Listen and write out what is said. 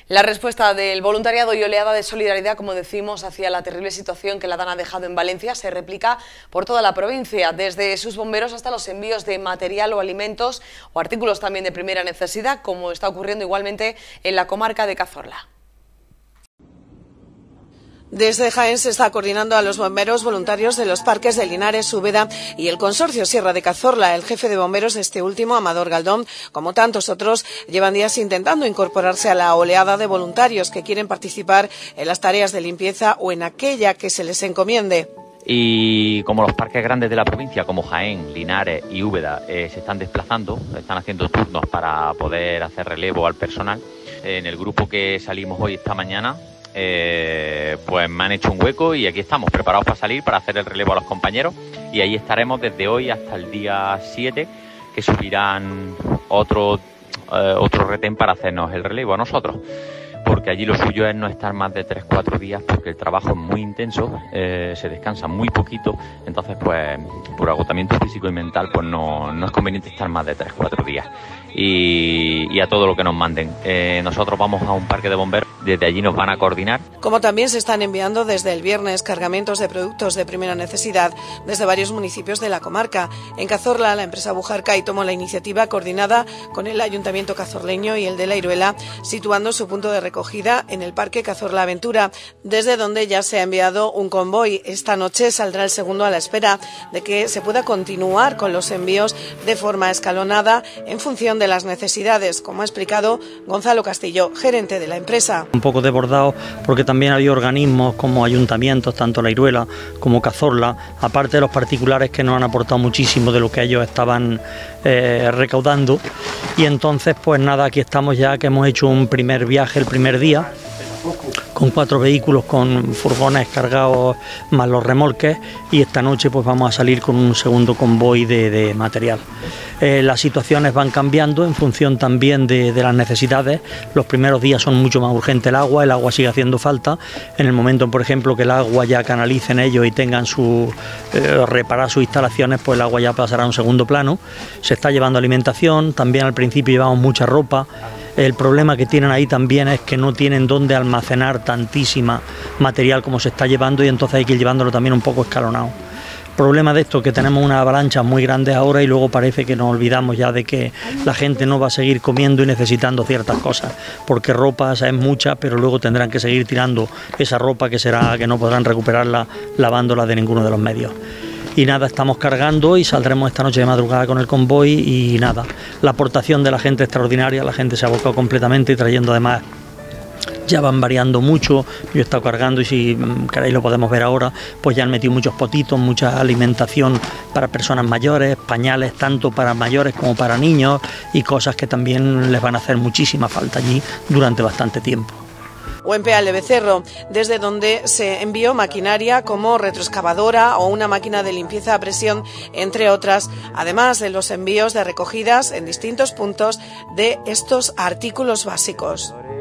La respuesta del voluntariado y oleada de solidaridad, como decimos, hacia la terrible situación que la DAN ha dejado en Valencia se replica por toda la provincia, desde sus bomberos hasta los envíos de material o alimentos o artículos también de primera necesidad, como está ocurriendo igualmente en la comarca de Cazorla. Desde Jaén se está coordinando a los bomberos voluntarios de los parques de Linares, Úbeda y el Consorcio Sierra de Cazorla. El jefe de bomberos de este último, Amador Galdón, como tantos otros, llevan días intentando incorporarse a la oleada de voluntarios que quieren participar en las tareas de limpieza o en aquella que se les encomiende. Y como los parques grandes de la provincia, como Jaén, Linares y Úbeda, se están desplazando, están haciendo turnos para poder hacer relevo al personal, en el grupo que salimos hoy esta mañana, pues me han hecho un hueco y aquí estamos preparados para salir, para hacer el relevo a los compañeros, y ahí estaremos desde hoy hasta el día 7, que subirán otro retén para hacernos el relevo a nosotros, porque allí lo suyo es no estar más de 3-4 días, porque el trabajo es muy intenso, se descansa muy poquito, entonces pues por agotamiento físico y mental pues no es conveniente estar más de 3-4 días, y a todo lo que nos manden. Nosotros vamos a un parque de bomberos, desde allí nos van a coordinar. Como también se están enviando desde el viernes cargamentos de productos de primera necesidad desde varios municipios de la comarca. En Cazorla, la empresa Bujarcay tomó la iniciativa coordinada con el Ayuntamiento cazorleño y el de La Iruela, situando su punto de recogida en el Parque Cazorla Aventura, desde donde ya se ha enviado un convoy. Esta noche saldrá el segundo a la espera de que se pueda continuar con los envíos de forma escalonada en función de las necesidades, como ha explicado Gonzalo Castillo, gerente de la empresa. Un poco desbordado porque también había organismos como ayuntamientos, tanto La Iruela como Cazorla, aparte de los particulares que nos han aportado muchísimo de lo que ellos estaban recaudando, y entonces pues nada, aquí estamos ya, que hemos hecho un primer viaje el primer día con 4 vehículos con furgones cargados más los remolques, y esta noche pues vamos a salir con un segundo convoy de material. Las situaciones van cambiando en función también de las necesidades. Los primeros días son mucho más urgente el agua sigue haciendo falta. En el momento, por ejemplo, que el agua ya canalicen ellos y tengan reparar sus instalaciones, pues el agua ya pasará a un segundo plano. Se está llevando alimentación, también al principio llevamos mucha ropa. El problema que tienen ahí también es que no tienen dónde almacenar tantísima material como se está llevando, y entonces hay que ir llevándolo también un poco escalonado. Problema de esto, que tenemos una avalancha muy grande ahora y luego parece que nos olvidamos ya de que la gente no va a seguir comiendo y necesitando ciertas cosas, porque ropa es mucha, pero luego tendrán que seguir tirando esa ropa que no podrán recuperarla lavándola de ninguno de los medios. Y nada, estamos cargando y saldremos esta noche de madrugada con el convoy, y nada, la aportación de la gente extraordinaria, la gente se ha volcado completamente y trayendo además. Ya van variando mucho, yo he estado cargando y si queréis lo podemos ver ahora, pues ya han metido muchos potitos, mucha alimentación para personas mayores, pañales tanto para mayores como para niños, y cosas que también les van a hacer muchísima falta allí durante bastante tiempo. O en Peal de Becerro, desde donde se envió maquinaria como retroexcavadora o una máquina de limpieza a presión, entre otras, además de los envíos de recogidas en distintos puntos de estos artículos básicos.